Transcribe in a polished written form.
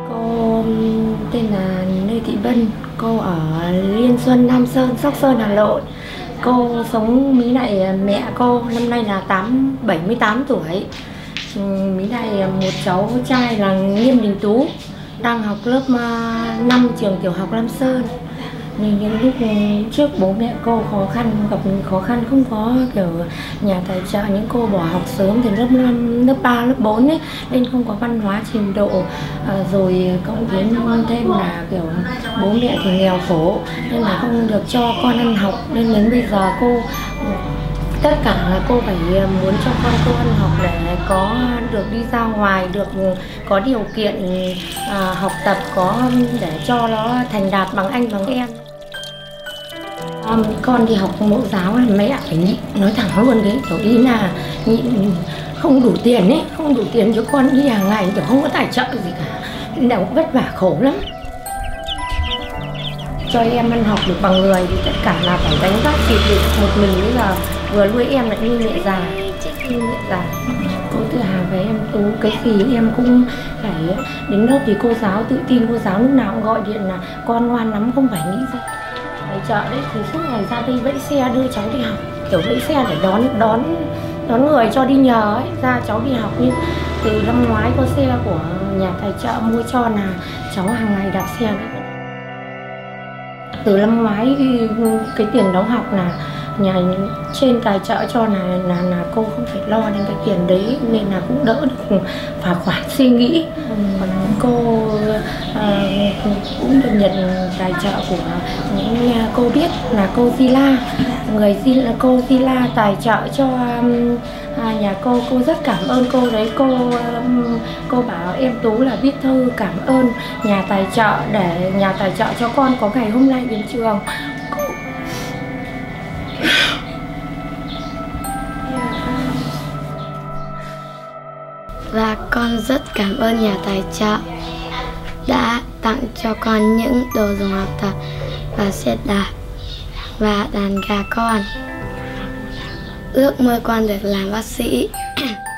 Cô tên là Lê Thị Vân, cô ở Liên Xuân, Nam Sơn, Sóc Sơn, Hà Nội. Cô sống Mỹ lại mẹ cô năm nay là 78 tuổi. Mỹ lại một cháu trai là Nghiêm Đình Tú, đang học lớp 5 trường tiểu học Lam Sơn. Nhưng những lúc trước bố mẹ cô gặp khó khăn, không có kiểu nhà tài trợ, những cô bỏ học sớm từ lớp 5, lớp 3, lớp 4 ấy, nên không có văn hóa trình độ, rồi cộng với thêm là kiểu bố mẹ thì nghèo khổ nên là không được cho con ăn học, nên đến bây giờ cô tất cả là cô phải muốn cho con cô ăn học để có được đi ra ngoài, được có điều kiện học tập, để cho nó thành đạt bằng anh bằng em. Con đi học mẫu giáo là mẹ phải nhịn, nói thẳng luôn đấy, kiểu ý là nhịn, không đủ tiền ấy, không đủ tiền cho con đi hàng ngày, kiểu không có tài trợ gì cả, nên là cũng vất vả khổ lắm. Cho em ăn học được bằng người thì tất cả là phải gánh vác chịu đựng một mình, bây giờ vừa nuôi em lại như mẹ già, như mẹ già. Cô tự hào về em Tú, cái gì em cũng phải đến lớp thì cô giáo tự tin, cô giáo lúc nào cũng gọi điện là con ngoan lắm, không phải nghĩ gì. Tài trợ đấy thì suốt ngày ra đây vẫy xe đưa cháu đi học, kiểu vẫy xe để đón người cho đi nhờ ấy, ra cháu đi học. Nhưng từ năm ngoái có xe của nhà tài trợ mua cho là cháu hàng ngày đạp xe đấy. Từ năm ngoái cái tiền đóng học là nhà trên tài trợ cho là cô không phải lo đến cái tiền đấy, nên là cũng đỡ được phải khoản suy nghĩ. Còn cô cũng được nhận tài trợ của những cô biết là cô Zila, cô Zila tài trợ cho nhà cô rất cảm ơn cô đấy. Cô bảo em Tú là viết thư cảm ơn nhà tài trợ để nhà tài trợ cho con có ngày hôm nay đến trường. Và con rất cảm ơn nhà tài trợ đã tặng cho con những đồ dùng học tập và xe đạp và đàn gà con. Ước mơ con được làm bác sĩ.